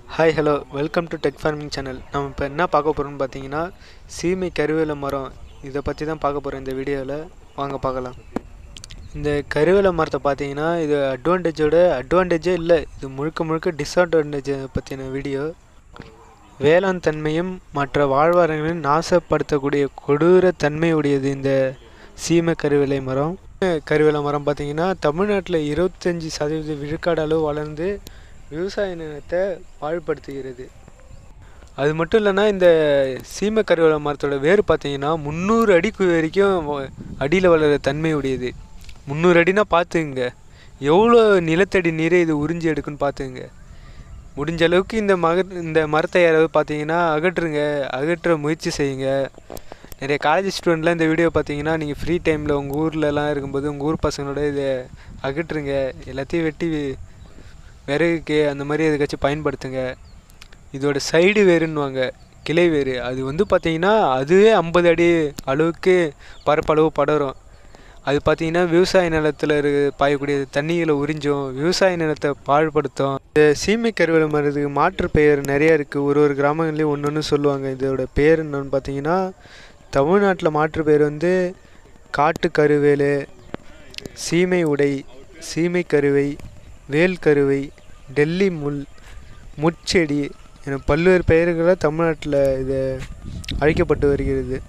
Hi hello welcome to tech farming channel. நம்ம இப்போ என்ன பார்க்க போகிறோம்னு பார்த்தீங்கன்னா சீமை கருவேல மரம். இதை பற்றி தான் பார்க்க போகிறோம் இந்த வீடியோவில். வாங்க பார்க்கலாம். இந்த கருவேல மரத்தை பார்த்தீங்கன்னா இது அட்வான்டேஜே இல்லை, இது முழுக்க முழுக்க டிஸ்அட்வான்டேஜை பற்றின வீடியோ. வேளாண் தன்மையும் மற்ற வாழ்வாதாரங்களையும் நாசப்படுத்தக்கூடிய கொடூர தன்மையுடையது இந்த சீமை கருவேலை மரம். கருவேல மரம் பார்த்தீங்கன்னா தமிழ்நாட்டில் 25% விழுக்காடு அளவு வளர்ந்து விவசாய நிலத்தை பாழ்படுத்துகிறது. அது மட்டும் இல்லைன்னா இந்த சீமை கருவேல மரத்தோட வேர் பார்த்தீங்கன்னா 300 அடிக்கு வரைக்கும் அடியில் வளர தன்மை உடையது. 300 அடினா பார்த்துங்க எவ்வளோ நிலத்தடி நீரை இது உறிஞ்சி எடுக்குன்னு பார்த்துங்க. முடிஞ்ச அளவுக்கு இந்த மரத்தை யாராவது பார்த்தீங்கன்னா அகற்ற முயற்சி செய்யுங்க. நிறைய காலேஜ் ஸ்டூடெண்ட்லாம் இந்த வீடியோ பார்த்தீங்கன்னா நீங்கள் ஃப்ரீ டைமில் உங்கள் ஊர்லலாம் இருக்கும்போது உங்கள் ஊர் பசங்களோட இதை அகற்றுங்க. எல்லாத்தையும் வெட்டி விறகுக்கு அந்த மாதிரி எதுக்காச்சும் பயன்படுத்துங்க. இதோட சைடு வேறுன்னுவாங்க, கிளை வேறு. அது பார்த்திங்கன்னா அதுவே 50 அடி அளவுக்கு பரப்பளவு படரும். அது பார்த்திங்கன்னா விவசாய நிலத்தில் பாயக்கூடிய தண்ணிகளை உறிஞ்சும், விவசாய நிலத்தை பாழ்படுத்தும். இந்த சீமை கருவேல மரத்துக்கு மாற்று பெயர் நிறையா இருக்குது. ஒரு கிராமங்கள்லேயும் ஒன்று சொல்லுவாங்க. இதோட பேர் என்னன்னு பார்த்தீங்கன்னா தமிழ்நாட்டில் மாற்று பெயர் காட்டு கருவேலு, சீமை உடை, சீமை கருவை, வேல் கருவை, டெல்லி முள், முட்செடி என பல்வேறு பெயர்களால் தமிழ்நாட்டில் இது அழைக்கப்பட்டு வருகிறது.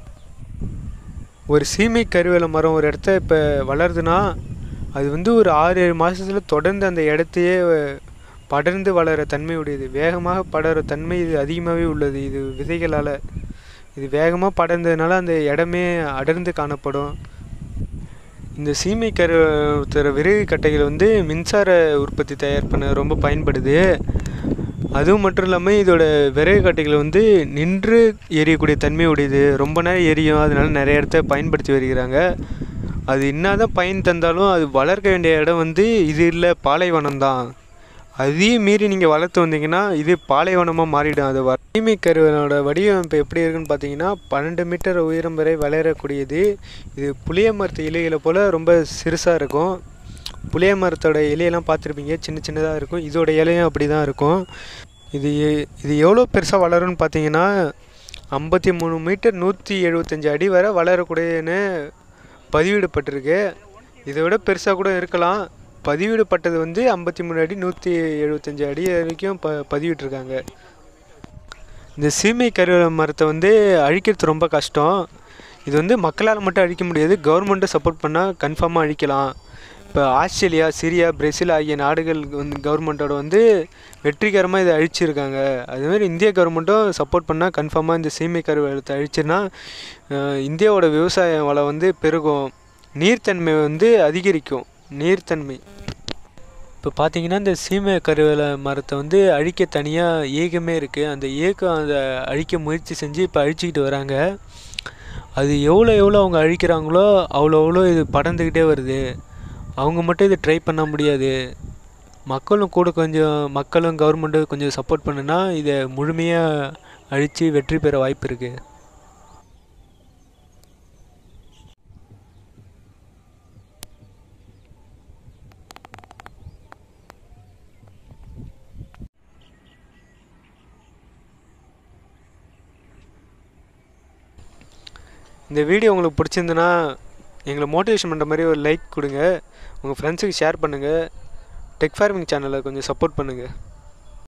ஒரு சீமை கருவேல மரம் ஒரு இடத்த இப்போ வளருதுன்னா அது ஒரு 6-7 மாதத்தில் தொடர்ந்து அந்த இடத்தையே படர்ந்து வளர தன்மை உடையது. வேகமாக படர தன்மை இது அதிகமாகவே உள்ளது. இது விதைகளால் இது வேகமாக படர்ந்ததுனால அந்த இடமே அடர்ந்து காணப்படும். இந்த சீமை கருவேல விறகு கட்டைகள் மின்சார உற்பத்தி தயார் பண்ண ரொம்ப பயன்படுது. அதுவும் மட்டும் இல்லாமல் இதோட விறகு கட்டைகள் நின்று எரியக்கூடிய தன்மை உடையது. ரொம்ப நேரம் எரியும், அதனால நிறைய இடத்த பயன்படுத்தி வருகிறாங்க. அது என்னதான் பயன் தந்தாலும் அது வளர்க்க வேண்டிய இடம் இது இல்லை, பாலைவனம் தான். அதையும் மீறி நீங்கள் வளர்த்து வந்தீங்கன்னா இது பாலைவனமாக மாறிடும். அது சீமை கருவேலோட வடிவமைப்பு எப்படி இருக்குன்னு பார்த்தீங்கன்னா 12 மீட்டர் உயரம் வரை வளரக்கூடியது. இது புளிய மரத்து இலைகளை போல் ரொம்ப சிறுசாக இருக்கும். புளிய மரத்தோட இலையெல்லாம் பார்த்துருப்பீங்க, சின்ன சின்னதாக இருக்கும். இதோட இலையும் அப்படி தான் இருக்கும். இது எவ்வளோ பெருசாக வளரும்னு பார்த்தீங்கன்னா 53 மீட்டர் 175 அடி வரை வளரக்கூடியன்னு பதிவிடப்பட்டிருக்கு. இதை விட பெருசாக கூட இருக்கலாம். பதிவிடப்பட்டது 53 அடி 175 அடி வரைக்கும் பதிவிட்டிருக்காங்க. இந்த சீமை கருவேல மரத்தை அழிக்கிறது ரொம்ப கஷ்டம். இது மக்களால் மட்டும் அழிக்க முடியாது, கவர்மெண்ட்டை சப்போர்ட் பண்ணால் கன்ஃபார்மாக அழிக்கலாம். இப்போ ஆஸ்திரேலியா, சிரியா, பிரேசில் ஆகிய நாடுகள் கவர்மெண்ட்டோட வெற்றிகரமாக இதை அழிச்சிருக்காங்க. அதுமாதிரி இந்திய கவர்மெண்ட்டும் சப்போர்ட் பண்ணால் கன்ஃபார்மாக இந்த சீமை கருவேலத்தை அழிச்சுன்னா இந்தியாவோட விவசாய வளம் பெருகும், நீர்த்தன்மை அதிகரிக்கும். நீர்த்தன்மை இப்போ பார்த்தீங்கன்னா இந்த சீமை கருவேல மரத்தை அழிக்க தனியாக ஏகமே இருக்குது. அந்த ஏகம் அதை அழிக்க முயற்சி செஞ்சு இப்போ அழிச்சிக்கிட்டு வராங்க. அது எவ்வளோ அவங்க அழிக்கிறாங்களோ அவ்வளோ இது படர்ந்துக்கிட்டே வருது. அவங்க மட்டும் இது ட்ரை பண்ண முடியாது. மக்களும் கவர்மெண்ட்டும் கொஞ்சம் சப்போர்ட் பண்ணுனா இதை முழுமையாக அழித்து வெற்றி பெற வாய்ப்பு இருக்குது. இந்த வீடியோ உங்களுக்கு பிடிச்சிருந்துன்னா எங்களை மோட்டிவேஷன் பண்ணுற மாதிரி ஒரு லைக் கொடுங்க, உங்கள் ஃப்ரெண்ட்ஸுக்கு ஷேர் பண்ணுங்கள். டெக் ஃபார்மிங் சேனலை கொஞ்சம் சப்போர்ட் பண்ணுங்கள்.